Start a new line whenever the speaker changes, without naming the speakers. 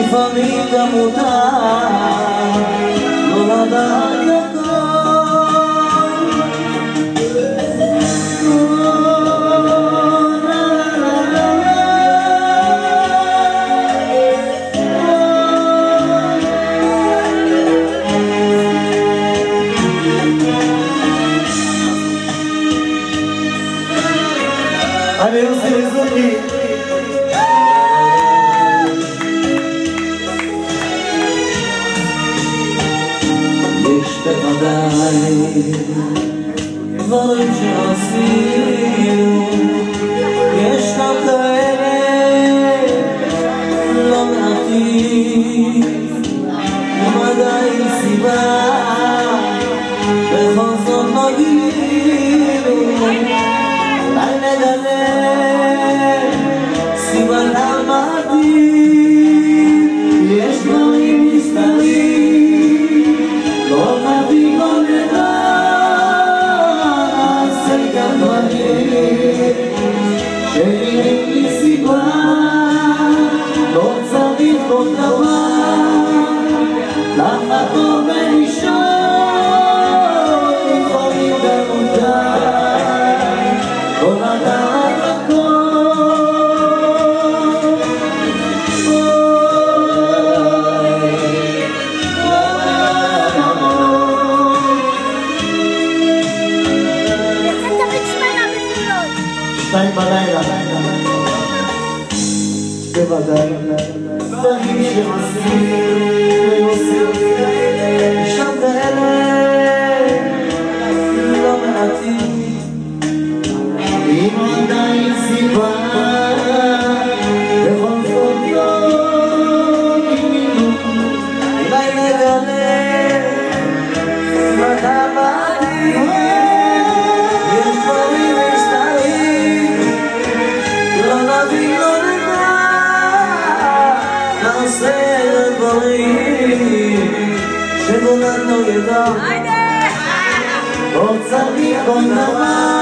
לפעמים גם מותר לא לדעת הכל. אני עושה לזוגי יש בוודאי דברים שעשינו, יש גם כאלה לא מעטים, ומדי סיבה בכל זאת נגידו, אולי נגלה סיבה למדהים, יש דברים נסתרים לא נביא לא נדע, נעשה גם דברים שנראים לי סיבה, לא צריך כל דבר לחתור ולישון, לפעמים גם מותר לא לדעת הכל. שתיים בלילה בוודאי דברים שעושים שם כאלה לא מעטים, אם עדיין סיבה בכל זאת לא גילינו, אולי נגלה סיבה למדהים, יש דברים נסתרים לא נביא לא נדע, נעשה דברים שגולן לא ידע, לא צריך כל דבר